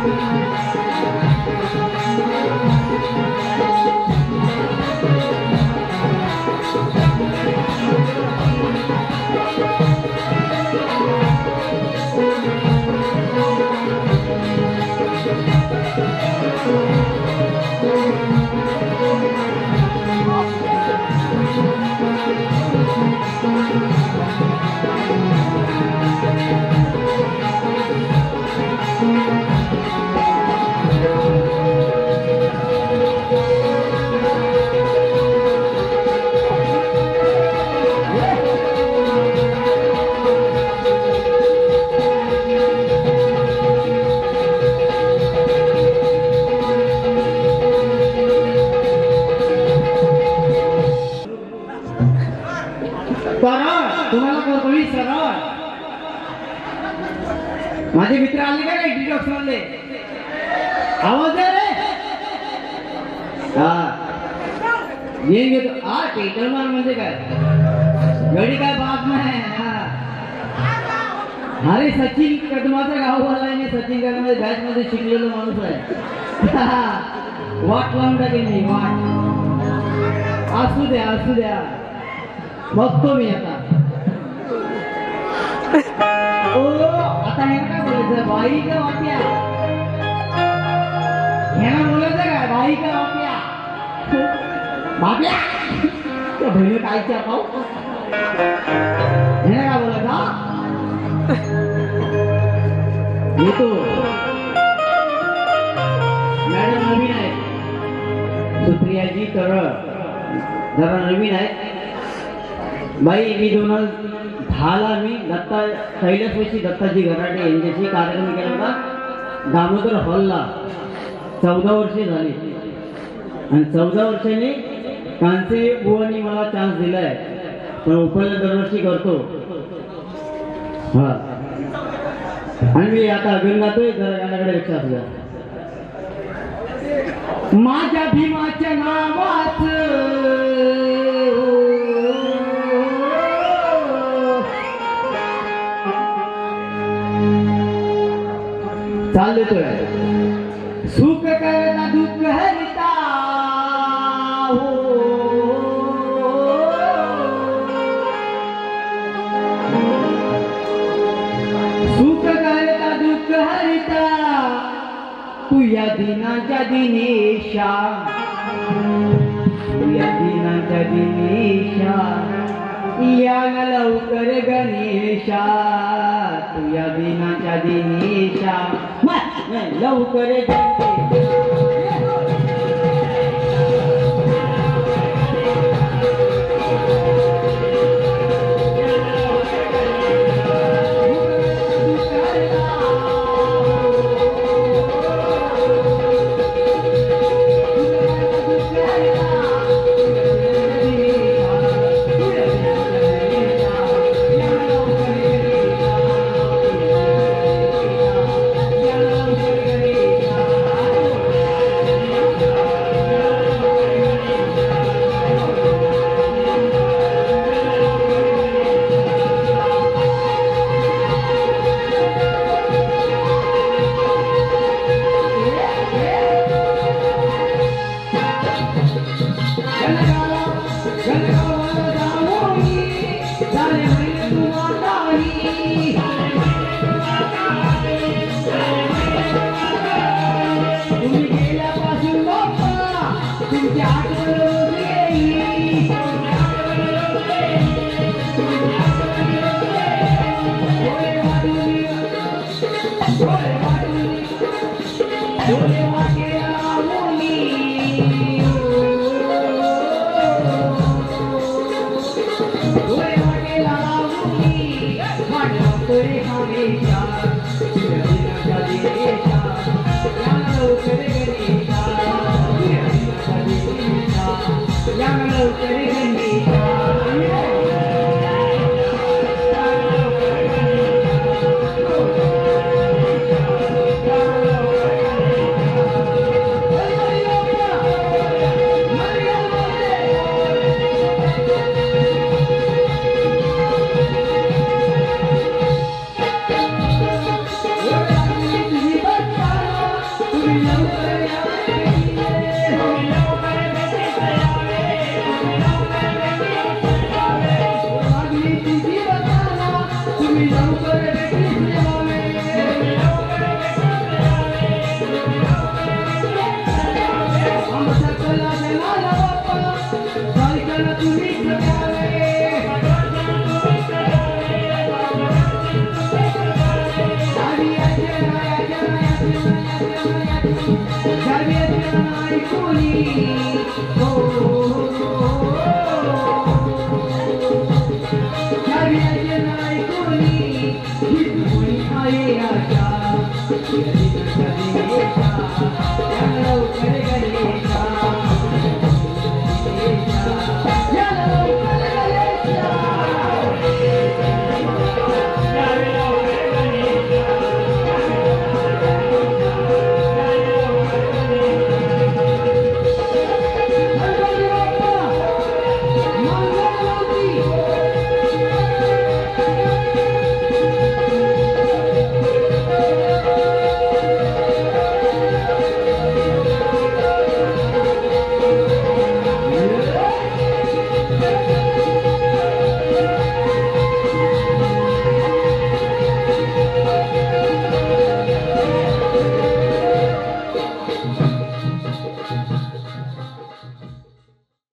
माझे मित्र आले का नाही डिटॉक्स मधले आवाज आहे रे हा येऊन घेतो हा टेटलमान म्हणजे काय गडी काय बात नाही अरे सचिन कदमाचा गाववाला आहे सचिन कदम बॅच मध्ये शिकलेलो माणूस आहे वाट लावून टाकेल मी वाट असू द्या बघतो मी आता ओ आता हे काय बोलायचं बाई का वाट्या ह्याला बोलायचं काय बाई का वाट्या बाप्या त्या बहिणी कायच्या पाहू ह्याला काय बोलायचं येतो मॅडम नवीन आहे सुप्रियाजी तरळ जरा नवीन आहे बाई मी 2010ला मी दत्ता कैलासवासी दत्ताजी गराडे यांच्याशी कार्यक्रम केला होता दामोदर हॉलला 14 वर्षे झाली आणि 14 वर्षांनी कांचे बुवांनी मला चान्स दिलाय पण उपलब्ध दरवर्षी करतो हा आणि मी आता अभिन गातोय जरा गाण्याकडे लक्षात घ्या माझ्या भीमाच्या नावाच चालतोय सुख करता दुःख हरिता हो सुख करता दुःख हरिता तू या दिनाच्या दिनेशा तू या दिनाच्या दिनेशा या लवकर गणेशा तू या दिनाच्या दिनेशा लवकर Yeah.